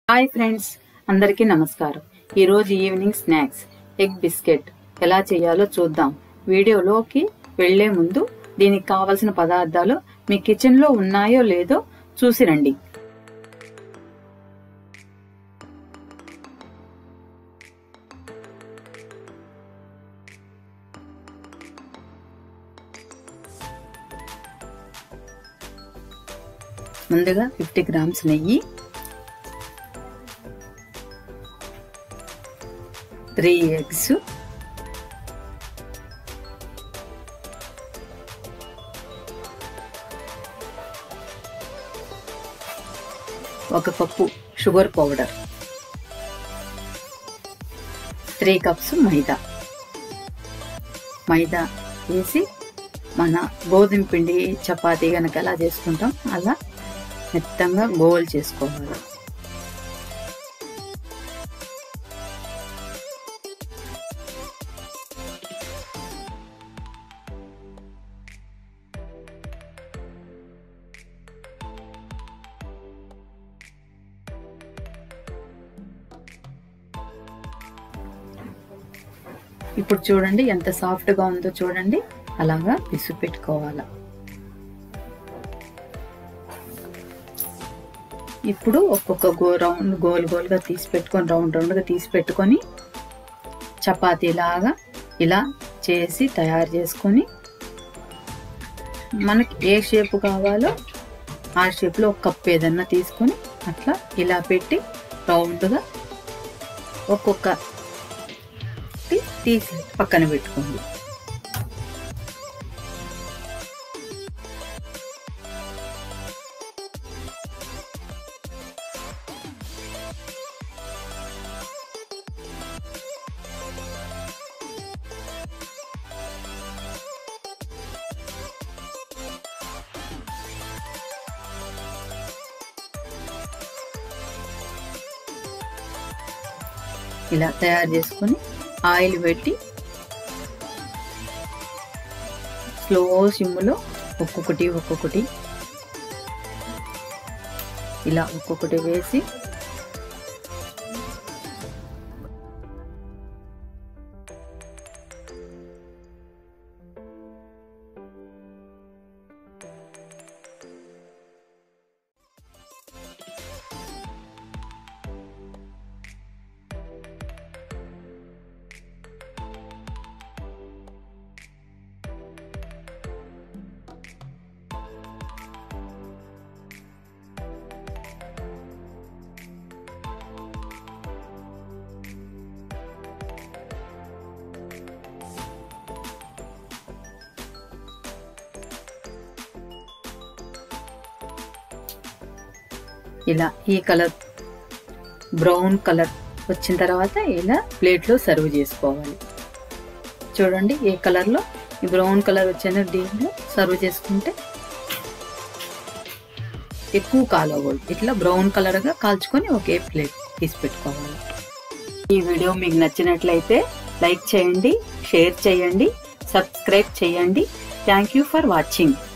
Hi friends, అందరికీ నమస్కారం. ఈరోజు ఈవినింగ్ స్నాక్స్ ఎగ్ బిస్కెట్ ఎలా చేయాలో చూద్దాం. వీడియోలోకి వెళ్లే ముందు దీనికి కావలసిన పదార్థాలు మీ కిచెన్లో ఉన్నాయో లేదో చూసి రండి. ముందుగా 50 గ్రామ్స్ నెయ్యి, 3 ఎగ్స్, ఒక కప్పు షుగర్ పౌడర్, 3 కప్స్ మైదా వేసి మన గోధుమ పిండి చపాతీ గనక ఎలా చేసుకుంటాం అలా మెత్తంగా గోల్ చేసుకోవాలి. ఇప్పుడు చూడండి ఎంత సాఫ్ట్ గా ఉందో చూడండి. అలాగా పిసు పెట్టుకోవాలి. ఇప్పుడు ఒక్కొక్క గోల్గా తీసి పెట్టుకొని రౌండ్గా తీసి పెట్టుకొని చపాతీలాగా ఇలా చేసి తయారు చేసుకొని మనకి ఏ షేప్ కావాలో ఆ షేప్లో ఒక కప్ ఏదన్నా తీసుకొని అట్లా ఇలా పెట్టి రౌండ్గా ఒక్కొక్క తీసి పక్కన పెట్టుకోండి. ఇలా తయారు చేసుకొని ఆయిల్ పెట్టి స్లో సిమ్లో ఒక్కొక్కటి ఇలా ఒక్కొక్కటి వేసి ఇలా ఈ కలర్ బ్రౌన్ కలర్ వచ్చిన తర్వాత ఇలా ప్లేట్లో సర్వ్ చేసుకోవాలి. చూడండి ఏ కలర్లో ఈ బ్రౌన్ కలర్ వచ్చిన దీంట్లో సర్వ్ చేసుకుంటే ఎక్కువ కాలకూడదు. ఇట్లా బ్రౌన్ కలర్గా కాల్చుకొని ఒకే ప్లేట్ తీసి పెట్టుకోవాలి. ఈ వీడియో మీకు నచ్చినట్లయితే లైక్ చేయండి, షేర్ చేయండి, సబ్స్క్రైబ్ చేయండి. Thank you for watching.